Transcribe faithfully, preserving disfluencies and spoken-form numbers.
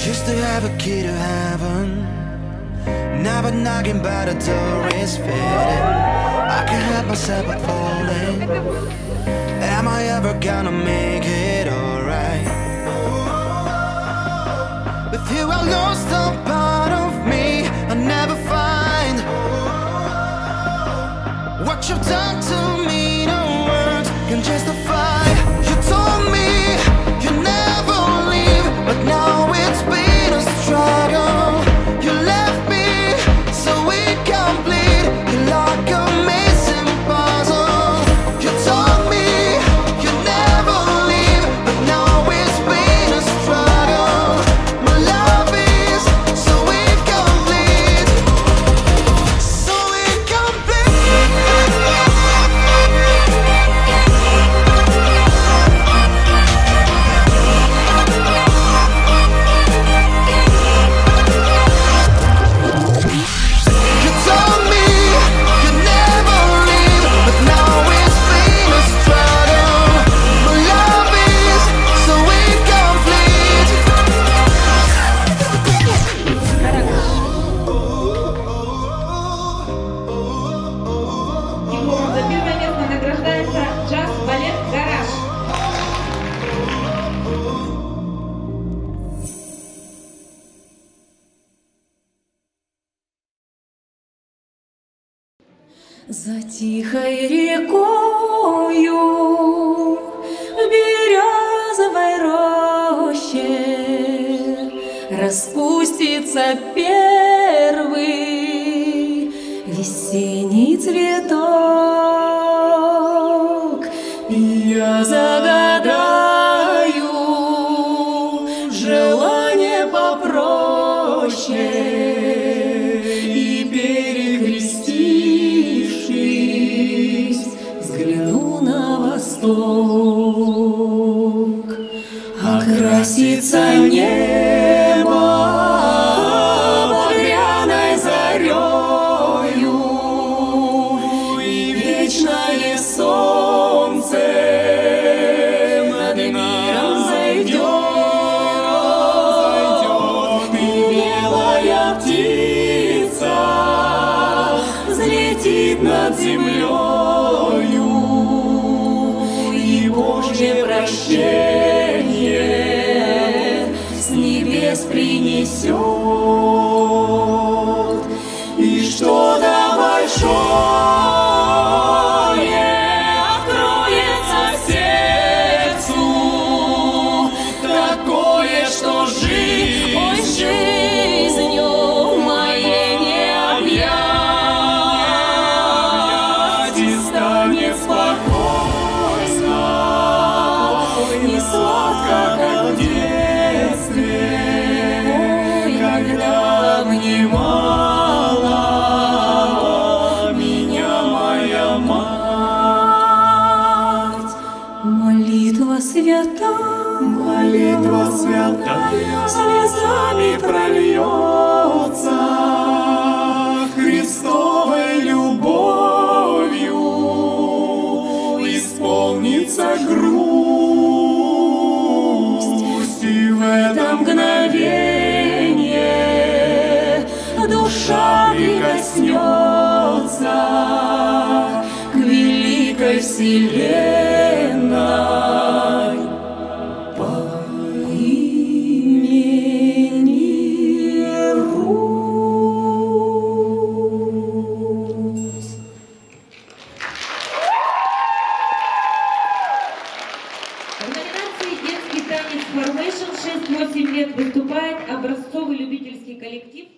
Used to have a key to heaven, never knocking but the door is fitting. I can't help myself but falling. Am I ever gonna make it alright? With you I lost a part of me I'll never find. What you've done to me, no words can justify. You told me you never leave, but now it's been a struggle. You left me so incomplete. You're like a missing puzzle. You told me you never leave, but now it's been a struggle. My love is so incomplete, so incomplete. You told me you never leave, but now it's been a struggle. My love is so incomplete. Дипломом за первое место награждается джаз-балет «Гараж». За тихой рекою в березовой роще распустится первый весенний цветок, и я загадаю желание попроще. И перекрестившись, взгляну на восток. Окрасится небо багряной зарею, и вечное солнце над миром зайдет, и белая птица взлетит над землею, и Божье прощение с небес принесет, и что-то большое откроется сердцу, такое, что жить, ой, жизнью моей не объять, и станет спокойно, не сладко, как в детстве, когда обнимала меня моя мать. Молитва свята, молитва святая слезами прольется, Христовой любовью исполнится грусть, и в это мгновение душа прикоснется к великой вселенной по имени Русь. В номинации «Детский танец Formation» шесть-восемь лет выступает образцовый любительский коллектив